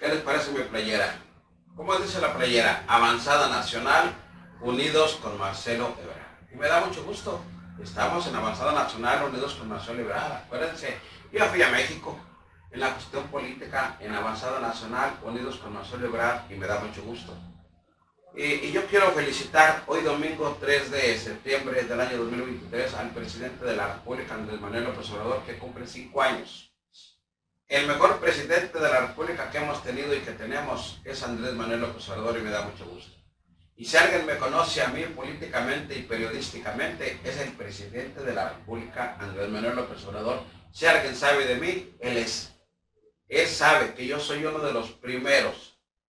¿Qué les parece mi playera? ¿Cómo dice la playera? Avanzada Nacional, unidos con Marcelo Ebrard. Y me da mucho gusto. Estamos en Avanzada Nacional, unidos con Marcelo Ebrard. Acuérdense, yo fui a México en la cuestión política, en Avanzada Nacional, unidos con Marcelo Ebrard, y me da mucho gusto. Y yo quiero felicitar hoy domingo 3 de septiembre del año 2023 al presidente de la República, Andrés Manuel López Obrador, que cumple 5 años. El mejor presidente de la República que hemos tenido y que tenemos es Andrés Manuel López Obrador, y me da mucho gusto. Y si alguien me conoce a mí políticamente y periodísticamente, es el presidente de la República, Andrés Manuel López Obrador. Si alguien sabe de mí, él es. Él sabe que yo soy uno de los primeros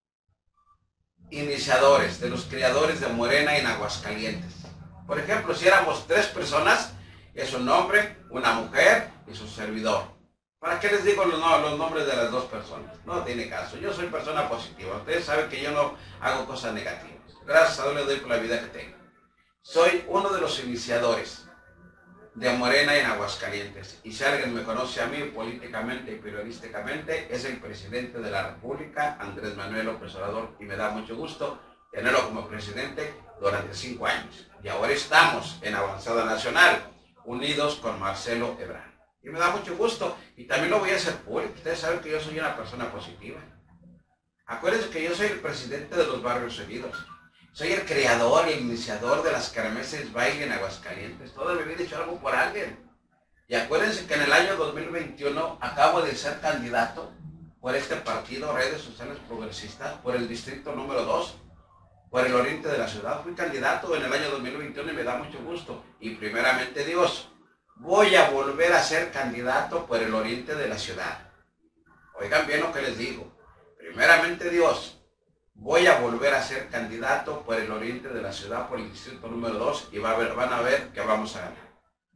iniciadores, de los creadores de Morena en Aguascalientes. Por ejemplo, si éramos 3 personas, es un hombre, una mujer y su servidor. ¿Para qué les digo los nombres de las 2 personas? No tiene caso. Yo soy persona positiva. Ustedes saben que yo no hago cosas negativas. Gracias a Dios les doy por la vida que tengo. Soy uno de los iniciadores de Morena en Aguascalientes. Y si alguien me conoce a mí políticamente y periodísticamente, es el presidente de la República, Andrés Manuel López Obrador. Y me da mucho gusto tenerlo como presidente durante 5 años. Y ahora estamos en Avanzada Nacional, unidos con Marcelo Ebrard. Y me da mucho gusto. Y también lo voy a hacer público. Ustedes saben que yo soy una persona positiva. Acuérdense que yo soy el presidente de los barrios heridos. Soy el creador y el iniciador de las kermeses baile en Aguascalientes. Toda mi vida he hecho algo por alguien. Y acuérdense que en el año 2021 acabo de ser candidato por este partido, Redes Sociales Progresistas, por el distrito número 2, por el oriente de la ciudad. Fui candidato en el año 2021 y me da mucho gusto. Y primeramente Dios, voy a volver a ser candidato por el oriente de la ciudad. Oigan bien lo que les digo. Primeramente Dios, voy a volver a ser candidato por el oriente de la ciudad, por el distrito número 2, y van a ver que vamos a ganar.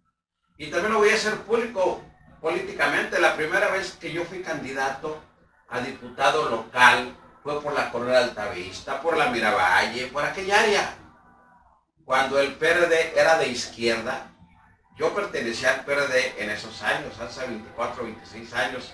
Y también lo voy a hacer público políticamente. La primera vez que yo fui candidato a diputado local fue por la Colonia Altavista, por la Miravalle, por aquella área. Cuando el PRD era de izquierda, yo pertenecía al PRD en esos años, hace 24, 26 años.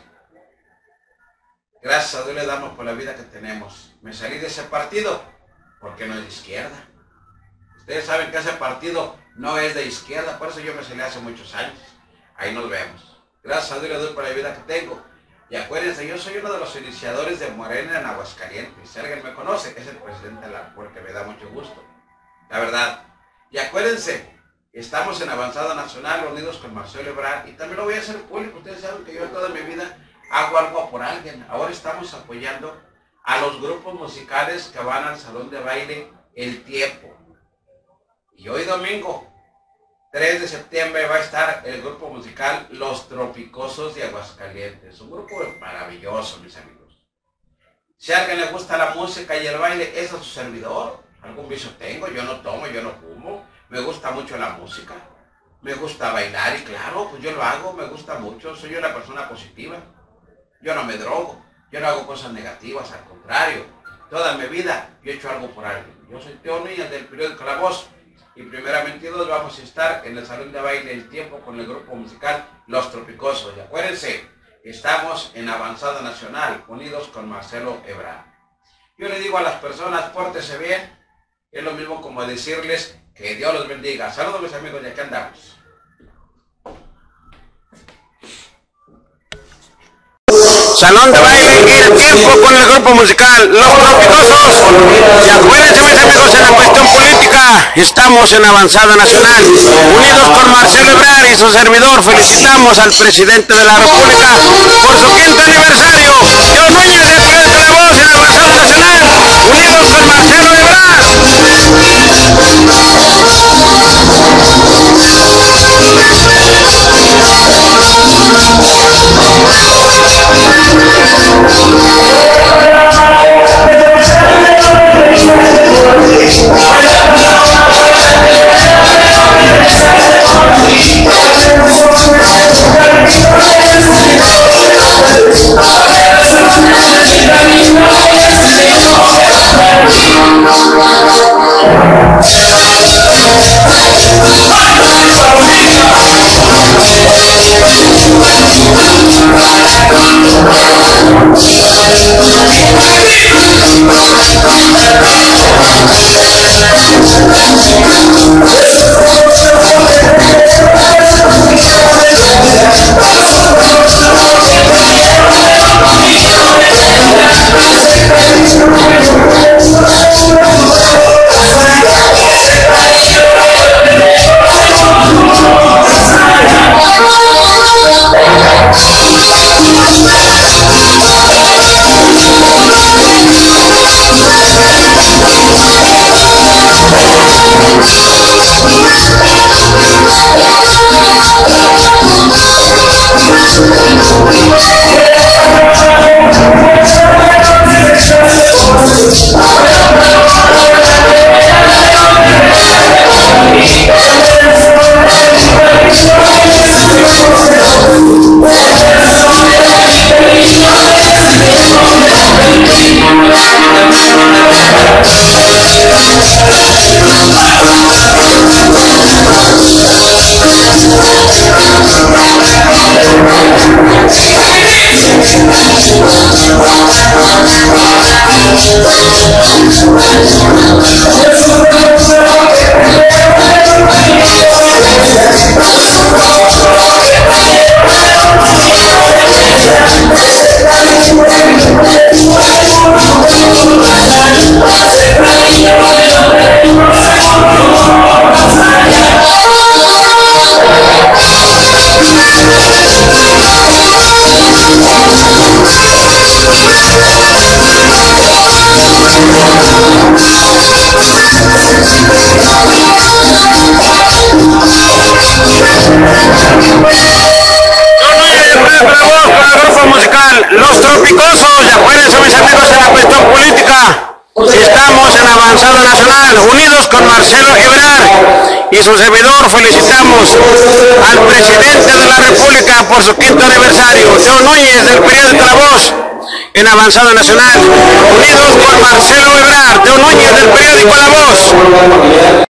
Gracias a Dios le damos por la vida que tenemos. Me salí de ese partido porque no es de izquierda. Ustedes saben que ese partido no es de izquierda, por eso yo me salí hace muchos años. Ahí nos vemos. Gracias a Dios le doy por la vida que tengo. Y acuérdense, yo soy uno de los iniciadores de Morena en Aguascalientes. Si alguien me conoce, es el presidente de la República, me da mucho gusto. La verdad. Y acuérdense, estamos en Avanzada Nacional, unidos con Marcelo Ebrard. Y también lo voy a hacer público. Ustedes saben que yo toda mi vida hago algo por alguien. Ahora estamos apoyando a los grupos musicales que van al salón de baile El Tiempo. Y hoy domingo, 3 de septiembre, va a estar el grupo musical Los Tropicosos de Aguascalientes. Un grupo maravilloso, mis amigos. Si a alguien le gusta la música y el baile, es a su servidor. Algún vicio tengo, yo no tomo, yo no fumo. Me gusta mucho la música. Me gusta bailar y claro, pues yo lo hago, me gusta mucho. Soy una persona positiva. Yo no me drogo, yo no hago cosas negativas, al contrario. Toda mi vida yo he hecho algo por alguien. Yo soy Teo Núñez del periódico La Voz. Y primeramente Dios vamos a estar en el salón de baile El Tiempo con el grupo musical Los Tropicosos. Y acuérdense, estamos en Avanzada Nacional, unidos con Marcelo Ebrard. Yo le digo a las personas, pórtese bien. Es lo mismo como decirles que Dios los bendiga. Saludos mis amigos, y aquí andamos. Salón de baile El Tiempo con el grupo musical Los Tropicosos. Y acuérdense mis amigos, en la cuestión política estamos en Avanzada Nacional, unidos con Marcelo Ebrard y su servidor. Felicitamos al presidente de la República por su 5º aniversario. Teo Núñez del periódico La Voz en Avanzada Nacional, unidos con Marcelo Ebrard. Thank you. Los Tropicosos, y acuérdense mis amigos en la cuestión política, estamos en Avanzada Nacional, unidos con Marcelo Ebrard y su servidor. Felicitamos al presidente de la República por su 5º aniversario, Teo Núñez del periódico La Voz, en Avanzada Nacional, unidos con Marcelo Ebrard, Teo Núñez del periódico La Voz.